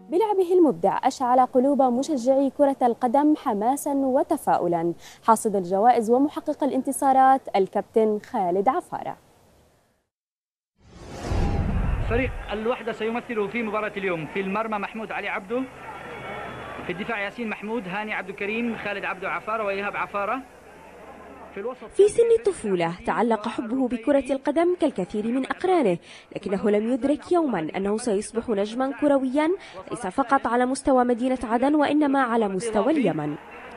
بلعبه المبدع أشعل قلوب مشجعي كرة القدم حماسا وتفاؤلا، حاصد الجوائز ومحقق الانتصارات الكابتن خالد عفارة. فريق الوحدة سيمثل في مباراة اليوم: في المرمى محمود علي عبده، في الدفاع ياسين محمود، هاني عبد الكريم، خالد عبده عفارة وإيهاب عفارة. في سن الطفولة تعلق حبه بكرة القدم كالكثير من أقرانه، لكنه لم يدرك يوما أنه سيصبح نجما كرويا ليس فقط على مستوى مدينة عدن وإنما على مستوى اليمن.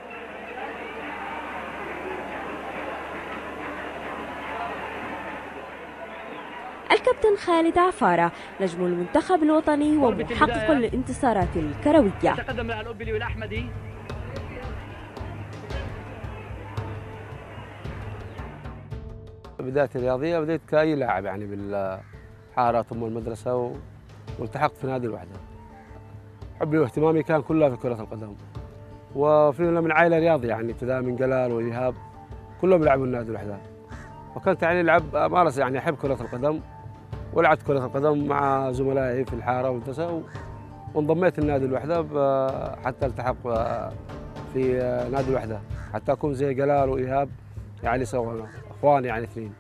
الكابتن خالد عفارة نجم المنتخب الوطني ومحقق الانتصارات الكروية. يتقدم لها الأوبلي والأحمدي. بدايتي الرياضية بديت كأي لاعب يعني بالحارة ثم المدرسة والتحقت في نادي الوحدة. حبي واهتمامي كان كلها في كرة القدم، وفينا من عائلة رياضية يعني ابتداء من جلال وإيهاب كلهم يلعبوا النادي الوحدة، وكنت يعني أمارس يعني أحب كرة القدم، ولعبت كرة القدم مع زملائي في الحارة والمدرسة، وانضميت لنادي الوحدة حتى التحق في نادي الوحدة حتى أكون زي جلال وإيهاب يعني سوا اخوان يعني اثنين.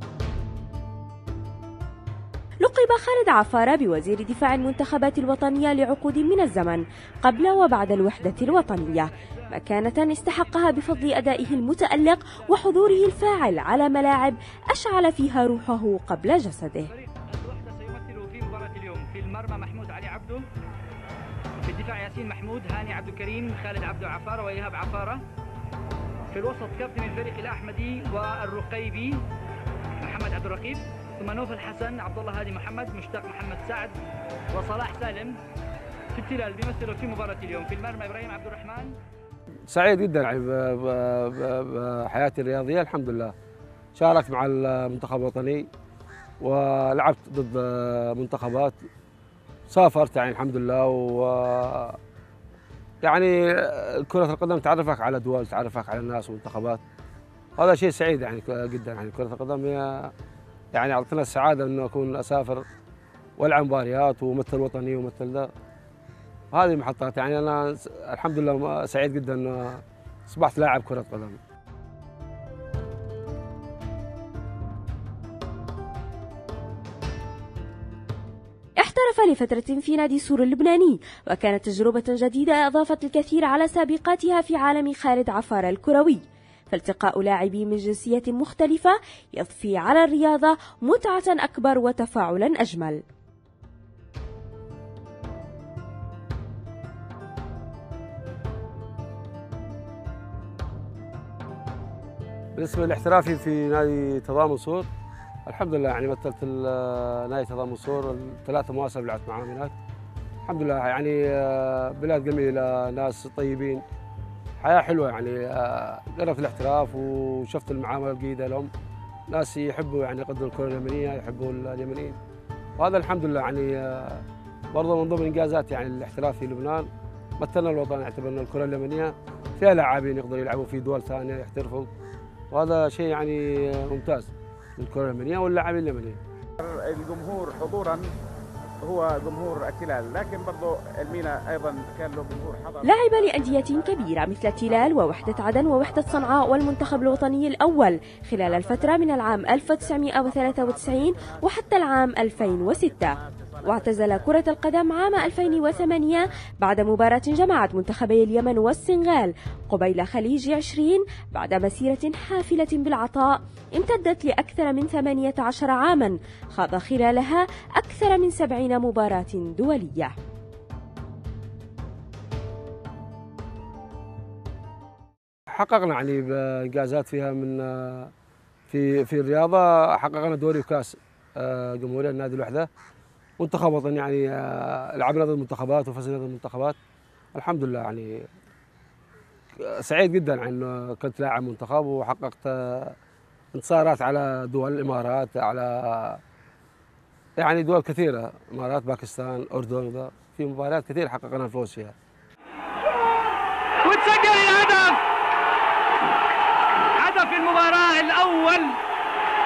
لقب خالد عفارة بوزير دفاع المنتخبات الوطنية لعقود من الزمن قبل وبعد الوحدة الوطنية، مكانة استحقها بفضل أدائه المتألق وحضوره الفاعل على ملاعب أشعل فيها روحه قبل جسده. الوحدة سيمثل في مباراة اليوم: في المرمى محمود علي عبده، في الدفاع ياسين محمود، هاني عبد الكريم، خالد عبده عفارة وإيهاب عفارة. في الوسط كابتن الفريق الأحمدي والرقيبي محمد عبد الرقيب، ثم نوف الحسن، عبد الله هادي محمد، مشتاق محمد سعد وصلاح سالم. في التلال بيمثلوا في مباراة اليوم: في المرمى إبراهيم عبد الرحمن. سعيد جدا يعني بحياتي الرياضية الحمد لله. شاركت مع المنتخب الوطني ولعبت ضد منتخبات، سافرت يعني الحمد لله. يعني كرة القدم تعرفك على دول، تعرفك على الناس ومنتخبات، هذا شيء سعيد يعني جدا. يعني كرة القدم هي يعني أعطتنا السعادة إنه أكون أسافر والعب مباريات ومثل وطني ومثل ده، هذه محطات. يعني أنا الحمد لله سعيد جدا إنه أصبحت لاعب كرة قدم. احترف لفترة في نادي سور اللبناني، وكانت تجربة جديدة أضافت الكثير على سابقاتها في عالم خالد عفارة الكروي، فالتقاء لاعبي من جنسية مختلفة يضفي على الرياضة متعة أكبر وتفاعلا أجمل. بالنسبة لاحترافي في نادي تضامن سور، الحمد لله يعني مثلت نادي تضامن سور 3 مواسم لعبت معاهم هناك، الحمد لله. يعني بلاد جميلة، ناس طيبين، حياة حلوة. يعني جربت الاحتراف وشفت المعاملة الجيدة لهم، ناس يحبوا يعني يقدروا الكرة اليمنية، يحبوا اليمنيين، وهذا الحمد لله. يعني برضه من ضمن إنجازات يعني الاحتراف في لبنان، مثلنا الوطن، اعتبرنا الكرة اليمنية فيها لاعبين يقدروا يلعبوا في دول ثانية يحترفوا، وهذا شيء يعني ممتاز للكرة اليمنية واللاعبين اليمنيين. الجمهور حضورا هو جمهور التلال، لكن برضه المينا ايضا كان له جمهور حضر. لعب لأندية كبيرة مثل التلال ووحدة عدن ووحدة صنعاء والمنتخب الوطني الأول خلال الفترة من العام 1993 وحتى العام 2006، واعتزل كرة القدم عام 2008 بعد مباراة جمعت منتخبي اليمن والسنغال قبيل خليج 20 بعد مسيرة حافلة بالعطاء امتدت لأكثر من 18 عاما خاض خلالها أكثر من 70 مباراة دولية. حققنا يعني بإنجازات فيها من في الرياضة، حققنا دوري وكاس جمهورية النادي الوحدة، منتخب وطني يعني لعبنا ضد المنتخبات وفزنا ضد المنتخبات، الحمد لله. يعني سعيد جدا انه كنت لاعب منتخب وحققت انتصارات على دول الامارات، على يعني دول كثيره، امارات، باكستان، الاردن، في مباريات كثير حققنا الفوز فيها. وتسجل الهدف، هدف المباراه الاول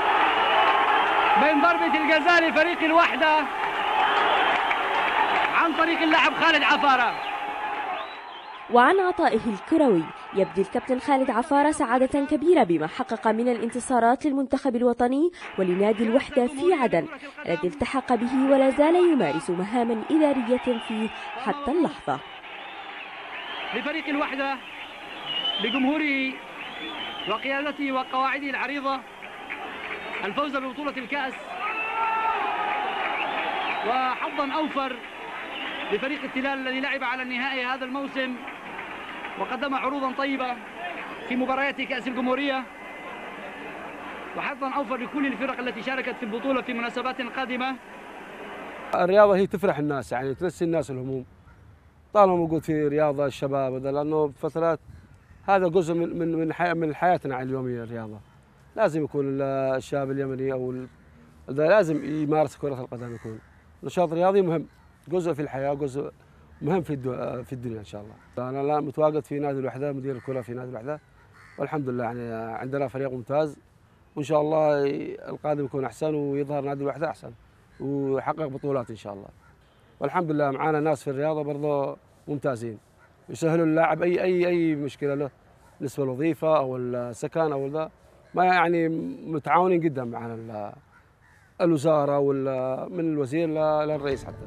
بين ضربه الجزاء لفريق الوحده عن طريق اللاعب خالد عفارة. وعن عطائه الكروي يبدي الكابتن خالد عفارة سعادة كبيرة بما حقق من الانتصارات للمنتخب الوطني ولنادي الوحدة في عدن الذي التحق به ولا زال يمارس مهاما إدارية فيه حتى اللحظة. لفريق الوحدة بجمهوره وقيادته وقواعده العريضة الفوز ببطولة الكأس، وحظا أوفر لفريق التلال الذي لعب على النهائي هذا الموسم وقدم عروضا طيبة في مباريات كأس الجمهورية، وحظا أوفر لكل الفرق التي شاركت في البطولة في مناسبات قادمة. الرياضة هي تفرح الناس، يعني تنسي الناس الهموم طالما موجود في رياضة الشباب، لأنه بفترات هذا جزء من حياتنا اليومية. الرياضة لازم يكون الشاب اليمني أو لازم يمارس كرة القدم، يكون نشاط رياضي مهم، جزء في الحياة، جزء مهم في الدنيا إن شاء الله. أنا الآن متواجد في نادي الوحدة، مدير الكرة في نادي الوحدة، والحمد لله يعني عندنا فريق ممتاز، وإن شاء الله القادم يكون أحسن ويظهر نادي الوحدة أحسن ويحقق بطولات إن شاء الله. والحمد لله معانا ناس في الرياضة برضه ممتازين يسهلوا اللاعب أي مشكلة له بالنسبة للوظيفة أو السكن أو ذا، ما يعني متعاونين جدا معنا الوزارة من الوزير للرئيس حتى.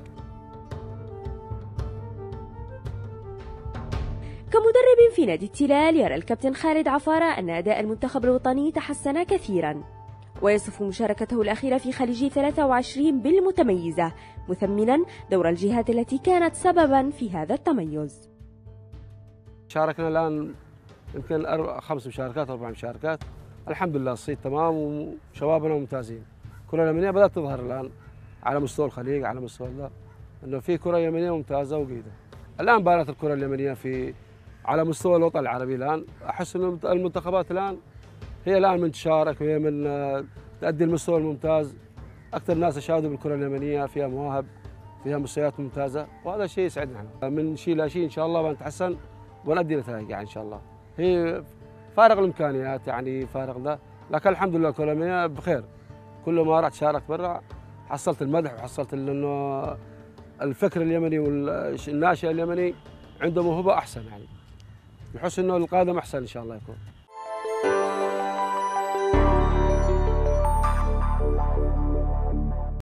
كمدرب في نادي التلال يرى الكابتن خالد عفارة أن أداء المنتخب الوطني تحسن كثيرا، ويصف مشاركته الأخيرة في خليجي 23 بالمتميزة، مثمنا دور الجهات التي كانت سببا في هذا التميز. شاركنا الآن يمكن 5 مشاركات 4 مشاركات، الحمد لله الصيت تمام وشبابنا ممتازين. الكرة اليمنية بدأت تظهر الآن على مستوى الخليج، على مستوى ذا انه في كرة يمنية ممتازة وجيدة. الآن بانت الكرة اليمنية على مستوى الوطن العربي. الآن أحس أن المنتخبات الآن هي الآن من تشارك وهي من تؤدي المستوى الممتاز. أكثر ناس أشاهدوا بالكرة اليمنية، فيها مواهب، فيها مستويات ممتازة، وهذا شيء يسعدنا. من شيء إلى شيء إن شاء الله بنتحسن ونؤدي نتائج يعني إن شاء الله. هي فارغ الإمكانيات يعني فارغ ذا، لكن الحمد لله الكرة اليمنية بخير. كل ما رحت شاركت برا حصلت المدح وحصلت انه الفكر اليمني والناشئ اليمني عنده موهبة أحسن، يعني بحس انه القادم أحسن إن شاء الله يكون.